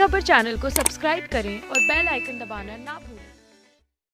खबर चैनल को सब्सक्राइब करें और बेल आइकन दबाना ना भूलें।